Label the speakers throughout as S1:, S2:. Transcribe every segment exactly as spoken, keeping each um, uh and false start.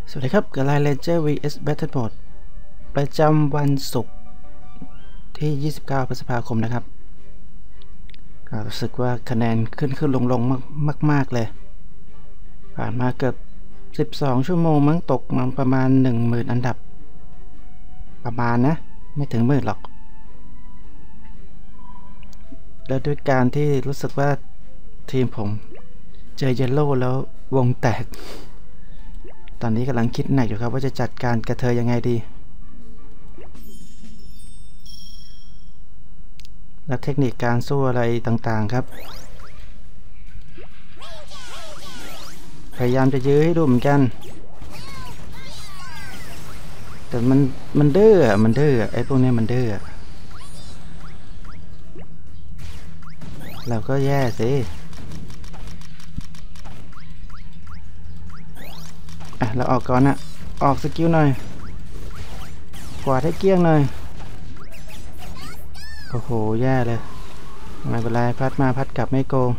S1: สวัสดีครับกับไลน์ Ranger วี เอส Battlebot ประจำวันศุกร์ที่ ยี่สิบเก้า พฤษภาคมนะครับก็รู้สึกว่าคะแนนขึ้นขึ้นลงลงมากมากมากเลยผ่านมาเกือบสิบสองชั่วโมงมั้งตกมาประมาณ หนึ่งหมื่น อันดับประมาณนะไม่ถึงหมื่นหรอกแล้วด้วยการที่รู้สึกว่าทีมผมเจอเยลโล่แล้ววงแตกตอนนี้กำลังคิดหนักอยู่ครับว่าจะจัดการกระเทยยังไงดีและเทคนิคการสู้อะไรต่างๆครับพยายามจะยื้อให้ดูเหมือนกันแต่มันมันดื้อมันดื้อไอ้พวกนี้มันดื้อเราก็แย่สิอ่ะเราออกก่อนนะออกสกิลหน่อยกวาดให้เกลี้ยงหน่อยโอ้โหแย่เลยไม่เป็นไรพัดมาพัดกลับไม่โกง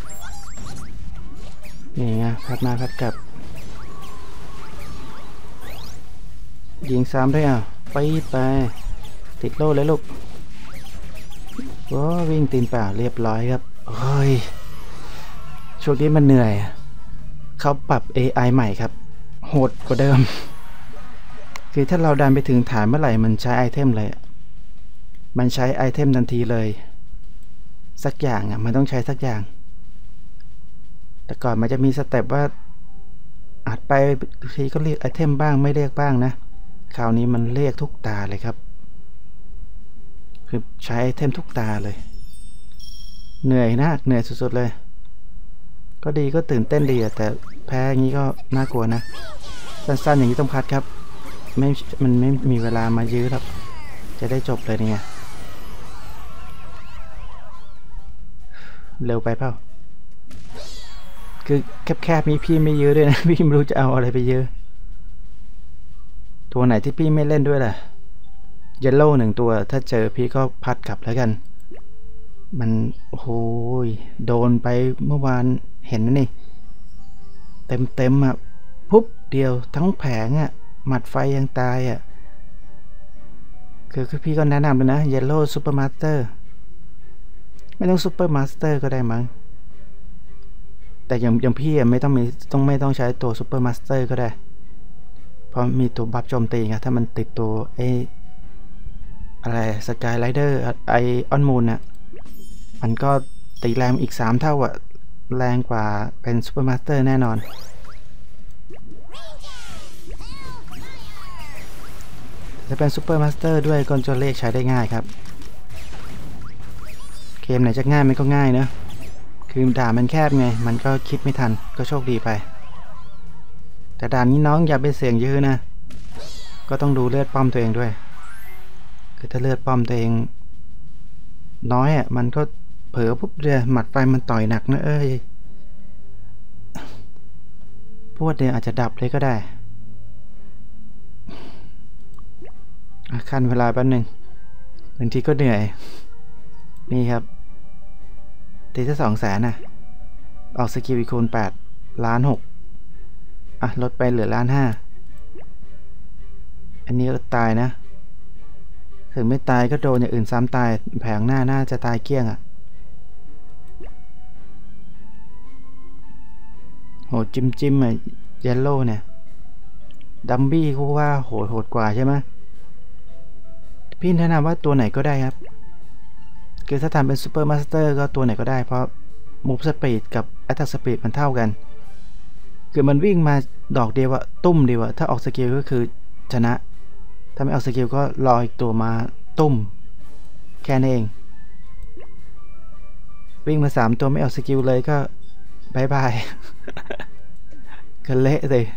S1: นี่ไงพัดมาพัดกลับยิงซ้ำด้วยอ่ะไปไปติดโล่เลยลูกว้าวิ่งตีนเปล่าเรียบร้อยครับเฮ้ยช่วงนี้มันเหนื่อยเขาปรับ เอ ไอ ใหม่ครับโหดกว่าเดิมคือถ้าเราดันไปถึงฐานเมื่อไหร่มันใช้ไอเทมเลยมันใช้ไอเทมทันทีเลยสักอย่างอ่ะมันต้องใช้สักอย่างแต่ก่อนมันจะมีสเต็ปว่าอาจไปทีก็เรียกไอเทมบ้างไม่เรียกบ้างนะคราวนี้มันเรียกทุกตาเลยครับคือใช้ไอเทมทุกตาเลยเหนื่อยนะเหนื่อยสุดๆเลยก็ดีก็ตื่นเต้นดีแต่แพ้อย่างนี้ก็น่ากลัวนะสั้นๆอย่างนี้ต้องพัดครับไม่มันไม่มีเวลามายื้อครับจะได้จบเลยเนี่ยเร็วไปเปล่าคือแคบๆนี้พี่ไม่ยื้อด้วยนะพี่ไม่รู้จะเอาอะไรไปยื้อตัวไหนที่พี่ไม่เล่นด้วยล่ะเยลโล่หนึ่งตัวถ้าเจอพี่ก็พัดกลับแล้วกันมันโอ้โหโดนไปเมื่อวานเห็นนี่เต็มเต็มอ่ะปุ๊บเดียวทั้งแผงอ่ะหมัดไฟยังตายอ่ะคือคือพี่ก็แนะนำเลยนะเยลโล่ซูเปอร์มาสเตอร์ไม่ต้องซูเปอร์มาสเตอร์ก็ได้มั้งแต่อย่างอย่างพี่อ่ะไม่ต้องมีต้องไม่ต้องใช้ตัวซูเปอร์มาสเตอร์ก็ได้เพราะมีตัวบัฟโจมตีไงถ้ามันติดตัวไออะไรสกายไรเดอร์ไอออนมูนอ่ะมันก็ตีแรงอีกสามเท่าอ่ะแรงกว่าเป็นซูเปอร์มาสเตอร์แน่นอนจะเป็นซูเปอร์มาสเตอร์ด้วยก็จะเลขใช้ได้ง่ายครับเกมไหนจะง่ายมันก็ง่ายเนอะคือด่านมันแคบไงมันก็คิดไม่ทันก็โชคดีไปแต่ด่านนี้น้องอย่าไปเสี่ยงยื้อนะก็ต้องดูเลือดป้อมตัวเองด้วยคือถ้าเลือดป้อมตัวเองน้อยอ่ะมันก็เผลอปุ๊บเดียวหมัดไฟมันต่อยหนักนะเอ้ยพวดเดียวอาจจะดับเลยก็ได้ขั้นเวลาแป๊บนึงบางทีก็เหนื่อยนี่ครับตีซะสองแสนนะออกสกิลอีกคูณแปดล้านหกอ่ะลดไปเหลือล้านห้าอันนี้ก็ตายนะถึงไม่ตายก็โดนอย่างอื่นซ้ำตายแผงหน้าน่าจะตายเกลี้ยงอ่ะโหจิ้มจิ้มอ่ะเยลโล่เนี่ยดัมบี้กูว่าโหดโหดกว่าใช่ไหมพี่แนะนำว่าตัวไหนก็ได้ครับคือถ้าทำเป็นซูเปอร์มาสเตอร์ก็ตัวไหนก็ได้เพราะมูฟสปีดกับแอตแทคสปีดมันเท่ากันคือมันวิ่งมาดอกเดียวอะตุ้มเดียวอะถ้าออกสกิลก็คือชนะถ้าไม่ออกสกิลก็รออีกตัวมาตุ้มแค่นั้นเองวิ่งมาสามตัวไม่ออกสกิลเลยก็บายบายก็เละเลย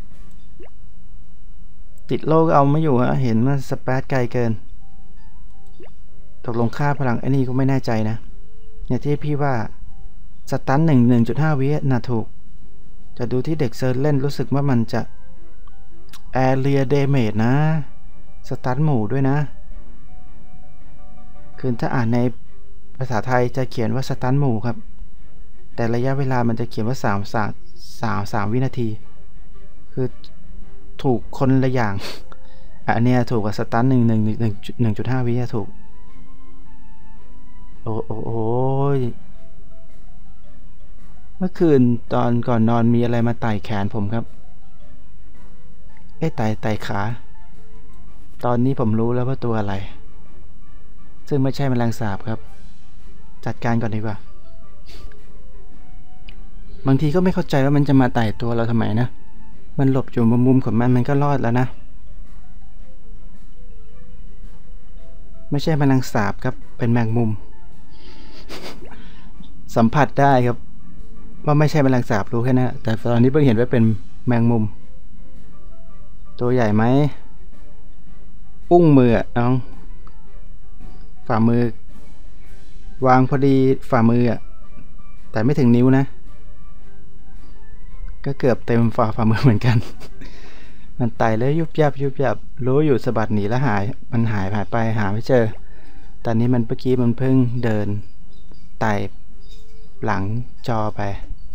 S1: ติดโลกเอาไม่อยู่อะเห็นมันสเปซไกลเกินตกลงค่าพลังไอ้นี่ก็ไม่แน่ใจนะอย่างที่พี่ว่าสตันหนึ่งหนึ่งจุดห้าวิน่าถูกจะดูที่เด็กเซิร์เล่นรู้สึกว่ามันจะแอเรียเดเมจนะสตันหมู่ด้วยนะคือถ้าอ่านในภาษาไทยจะเขียนว่าสตันหมู่ครับแต่ระยะเวลามันจะเขียนว่าสามสามสามสามวินาทีคือถูกคนละอย่างอันเนี้ยถูกกับสตันหนึ่งหนึ่งหนึ่งหนึ่งหนึ่งจุดห้าวิถูกโอ้โอ้โอ้ยเมื่อคืนตอนก่อนนอนมีอะไรมาไต่แขนผมครับเอ้ไต่ไต่ขาตอนนี้ผมรู้แล้วว่าตัวอะไรซึ่งไม่ใช่แมลงสาบครับจัดการก่อนดีกว่าบางทีก็ไม่เข้าใจว่ามันจะมาไต่ตัวเราทำไมนะมันหลบอยู่มุมๆของมันมันก็รอดแล้วนะไม่ใช่แมลงสาบครับเป็นแมงมุมสัมผัสได้ครับว่าไม่ใช่แมลงสาบรู้แค่นั้นแต่ตอนนี้เพิ่งเห็นว่าเป็นแมงมุมตัวใหญ่ไหมอุ้งมือน้องฝ่ามือวางพอดีฝ่ามือแต่ไม่ถึงนิ้วนะก็เกือบเต็มฝ่าฝ่ามือเหมือนกันมันไต่แล้วยุบยับยุบยับรู้อยู่สะบัดหนีแล้วหายมันหายหายไปหาไม่เจอตอนนี้มันเมื่อกี้มันเพิ่งเดินไต่หลังจอไป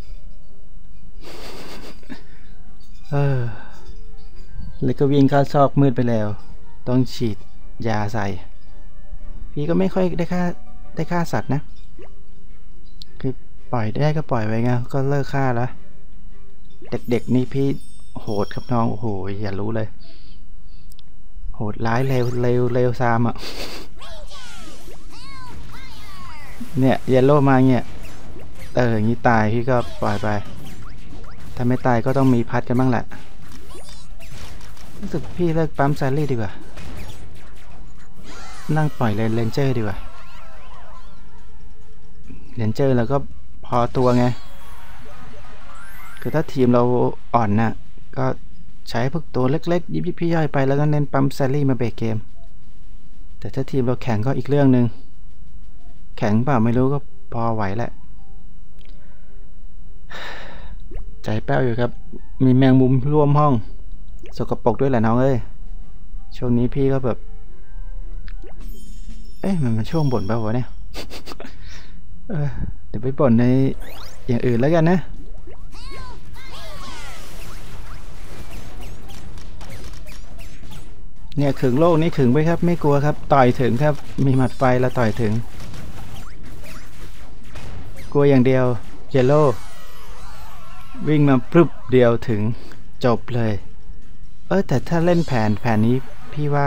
S1: เออแล้วก็วิ่งเข้าซอกมืดไปแล้วต้องฉีดยาใส่พี่ก็ไม่ค่อยได้ฆ่าได้ฆ่าสัตว์นะคือปล่อยได้ก็ปล่อยไว้ไงก็เลิกฆ่าแล้วเด็กๆนี่พี่โหดครับน้องโอ้โหอย่ารู้เลยโหดร้ายเร็วเร็วเร็วซามอ่ะเนี่ยเยลโล่มาเงี้ยเอออย่างนี้ตายพี่ก็ปล่อยไปถ้าไม่ตายก็ต้องมีพัดกันบ้างแหละรู้สึกพี่เลิกปั๊มแซลลี่ดีกว่านั่งปล่อยเลนเลนเจอร์ดีกว่าเลนเจอร์แล้วก็พอตัวไงคือถ้าทีมเราอ่อนน่ะก็ใช้พวกตัวเล็กๆยิบยิบพี่ย่อยไปแล้วก็เน้นปั๊มแซลลี่มาเบรกเกมแต่ถ้าทีมเราแข็งก็อีกเรื่องหนึ่งแข็งเปล่าไม่รู้ก็พอไหวแหละใจแป้วอยู่ครับมีแมงมุมร่วมห้องสกปรกด้วยแหละน้องเอ้ยช่วงนี้พี่ก็แบบเอ๊ะมันเป็นช่วงบ่นเปล่าวะเนี่ยเออเดี๋ยวไปบ่นในอย่างอื่นแล้วกันนะเนี่ยขึงโลกนี้ขึงไปครับไม่กลัวครับต่อยถึงครับมีหมัดไฟแล้วต่อยถึงกลัวอย่างเดียวเยลโล่วิ่งมาปรึบเดียวถึงจบเลยเออแต่ถ้าเล่นแผนแผนนี้พี่ว่า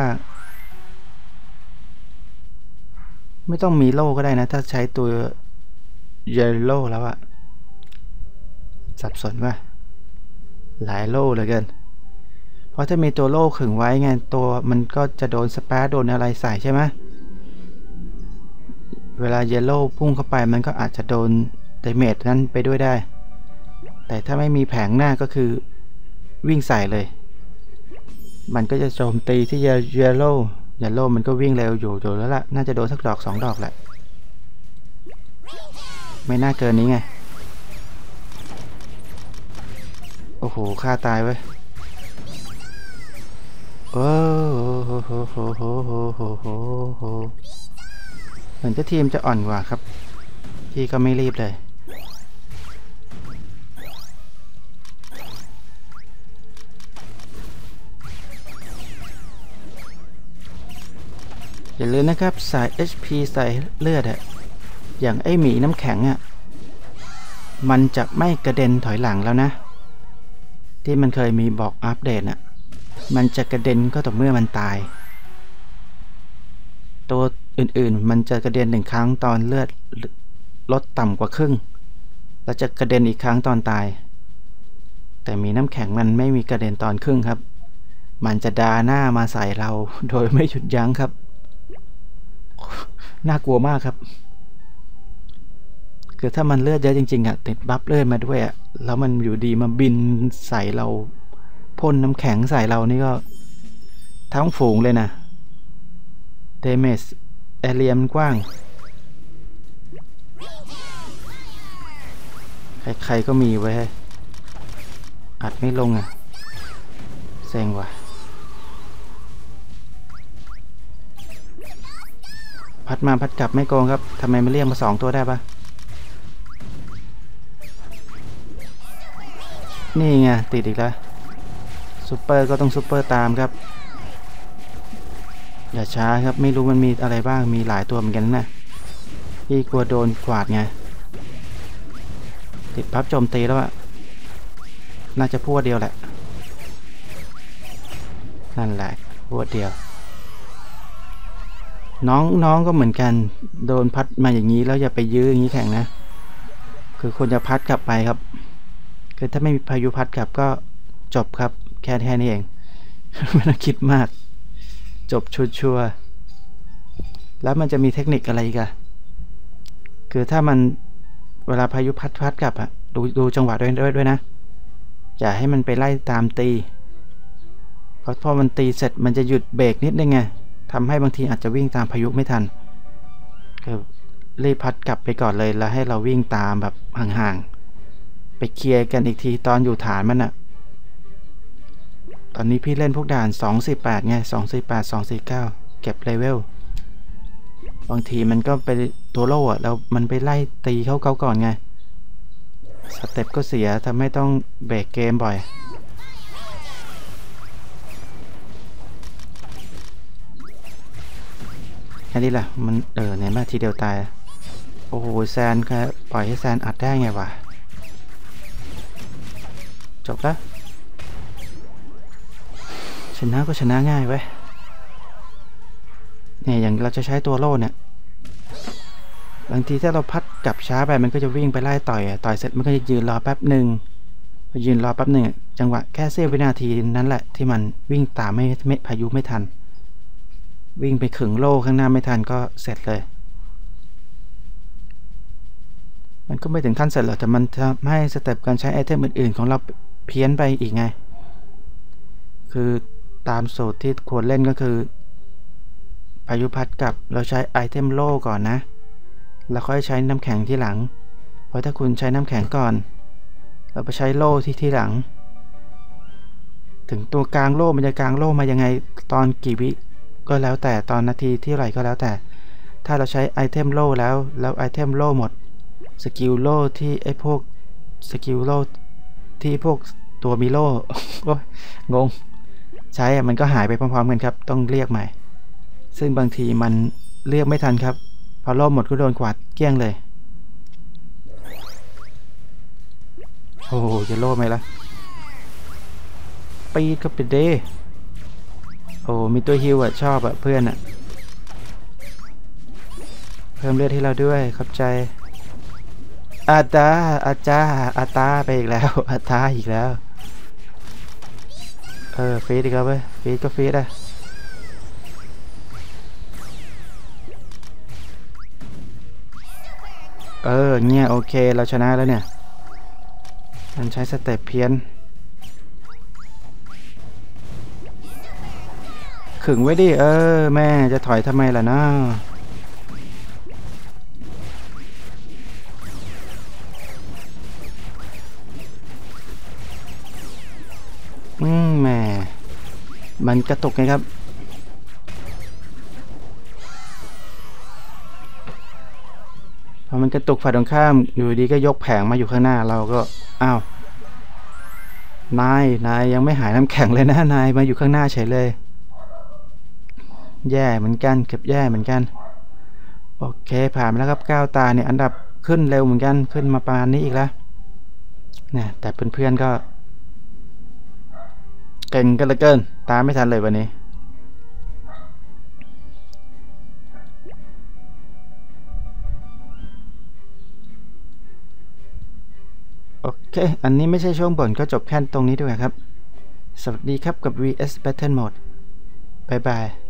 S1: ไม่ต้องมีโล่ก็ได้นะถ้าใช้ตัวเยลโล่แล้วอะสับสนว่าหลายโล่เหลือเกินเพราะถ้ามีตัวโล่ขึงไว้ไงตัวมันก็จะโดนสเปรดโดนอะไรใส่ใช่ไหมเวลาเยลโล่พุ่งเข้าไปมันก็อาจจะโดนเดเมจนั้นไปด้วยได้แต่ถ้าไม่มีแผงหน้าก็คือวิ่งใส่เลยมันก็จะโจมตีที่เยลโล่เยลโล่มันก็วิ่งเร็วอยู่อยู่แล้วล่ะน่าจะโดนสักดอกสองดอกแหละไม่น่าเกินนี้ไงโอ้โหฆ่าตายเว้ยโอ้โหโหโหโหโหโหโหโหเหมือนจะทีมจะอ่อนกว่าครับพี่ก็ไม่รีบเลยอย่าลืมนะครับสาย เอช พี ใส่เลือดอะอย่างไอหมีน้ำแข็งอะมันจะไม่กระเด็นถอยหลังแล้วนะที่มันเคยมีบอกอัปเดตอะมันจะกระเด็นก็ต่อเมื่อมันตายตัวอื่นๆมันจะกระเด็นหนึ่งครั้งตอนเลือดลดต่ำกว่าครึ่งแล้วจะกระเด็นอีกครั้งตอนตายแต่มีน้ำแข็งมันไม่มีกระเด็นตอนครึ่งครับมันจะดาหน้ามาใส่เราโดยไม่หยุดยั้งครับน่ากลัวมากครับคือถ้ามันเลือดเยอะจริงๆอ่ะติดบัฟเลือดมาด้วยอ่ะแล้วมันอยู่ดีมาบินใส่เราพ่นน้ำแข็งใส่เรานี่ก็ทั้งฝูงเลยนะเดเมจแอเรียมกว้างใครๆก็มีไว้อัดไม่ลงอ่ะเซ็งว่ะพัดมาพัดกลับไม่โกงครับทำไมไม่เรียกมาสองตัวได้ปะนี่ไงติดอีกแล้วซูเปอร์ก็ต้องซูเปอร์ตามครับอย่าช้าครับไม่รู้มันมีอะไรบ้างมีหลายตัวเหมือนกันนะพี่กลัวโดนกวาดไงติดพับโจมตีแล้วอะน่าจะพวดเดียวแหละนั่นแหละพวดเดียวน้องน้องก็เหมือนกันโดนพัดมาอย่างนี้แล้วอย่าไปยื้ออย่างนี้แข่งนะคือควรจะพัดกลับไปครับคือถ้าไม่มีพายุพัดกลับก็จบครับแค่แค่นี้เอง ไม่ต้องคิดมากจบชัวร์ๆแล้วมันจะมีเทคนิคอะไรกันคือถ้ามันเวลาพายุพัดพัดกลับอะดูดูจังหวะด้วยด้วยด้วยนะอย่าให้มันไปไล่ตามตีเพราะพอมันตีเสร็จมันจะหยุดเบรกนิดนึงไงทำให้บางทีอาจจะวิ่งตามพายุไม่ทันก็รีบพัดกลับไปก่อนเลยแล้วให้เราวิ่งตามแบบห่างๆไปเคลียร์กันอีกทีตอนอยู่ฐานมันอะตอนนี้พี่เล่นพวกด่านสอง สี่ แปดไงสอง สี่ แปด สอง สี่ เก้าเก็บเลเวลบางทีมันก็ไปตัวโล่อะแล้วมันไปไล่ตีเขาเขาก่อนไงสเต็ปก็เสียทำให้ต้องเบรกเกมบ่อยแค่นี้แหละมันเออเนี่ยแม่ทีเดียวตายโอ้โหแซนแค่ปล่อยให้แซนอัดได้ไงวะจบแล้วชนะก็ชนะง่ายเว้ยเนี่ยอย่างเราจะใช้ตัวโล่เนี่ยบางทีถ้าเราพัดกลับช้าไปมันก็จะวิ่งไปไล่ต่อยต่อยเสร็จมันก็จะยืนรอแป๊บหนึ่งพอยืนรอแป๊บหนึ่งจังหวะแค่เสี้ยววินาทีนั้นแหละที่มันวิ่งตามไม่ไม่พายุไม่ทันวิ่งไปขึงโล่ข้างหน้าไม่ทันก็เสร็จเลยมันก็ไม่ถึงขั้นเสร็จหรอกแต่มันทำให้สเต็ปการใช้ไอเทมอื่นๆของเราเพี้ยนไปอีกไงคือตามสูตรที่ควรเล่นก็คือพายุพัดกลับเราใช้ไอเทมโล่ก่อนนะแล้วค่อยใช้น้ำแข็งที่หลังเพราะถ้าคุณใช้น้ำแข็งก่อนเราไปใช้โล่ที่ที่หลังถึงตัวกลางโล่มันจะกลางโล่มายังไงตอนกี่วิก็แล้วแต่ตอนนาทีที่ไรก็แล้วแต่ถ้าเราใช้ไอเทมโล่แล้วแล้วไอเทมโล่หมดสกิลโล่ที่ไอพวกสกิลโล่ที่พวกตัวมีโล่ งงใช้มันก็หายไปพร้อมๆกันครับต้องเรียกใหม่ซึ่งบางทีมันเรียกไม่ทันครับพอโล่หมดก็โดนกวาดเกลี้ยงเลยโอ้โหจะโล่ไหมล่ะปีดก็เป็นเดโอ้มีตัวฮิวอ่ะชอบอ่ะเพื่อนอ่ะเพิ่มเลือดให้เราด้วยขอบใจอาตาอาจาอาตาไปอีกแล้วอาตาอีกแล้วเออฟีดอีกแล้วเว้ยฟีดก็ฟีดอ่ะเออเนี่ยโอเคเราชนะแล้วเนี่ยมันใช้สเต็ปเพี้ยนขึงไว้ดิเออแม่จะถอยทำไมล่ะนะอืมแม่มันกระตุกไงครับพอมันกระตุกฝ่ายตรงข้ามอยู่ดีก็ยกแผงมาอยู่ข้างหน้าเราก็อ้าวนายนายยังไม่หายน้ำแข็งเลยนะนายมาอยู่ข้างหน้าเฉยเลยแย่เหมือนกันเก็บแย่เหมือนกันโอเคผ่านไปแล้วครับก้าวตาเนี่ยอันดับขึ้นเร็วเหมือนกันขึ้นมาประมาณนี้อีกแล้วเนี่ยแต่เพื่อนๆก็เก่งกันเหลือเกินตามไม่ทันเลยวันนี้โอเคอันนี้ไม่ใช่ช่วงบ่นก็จบแค่ตรงนี้ด้วยครับสวัสดีครับกับ วี เอส Battle Mode บ๊ายบาย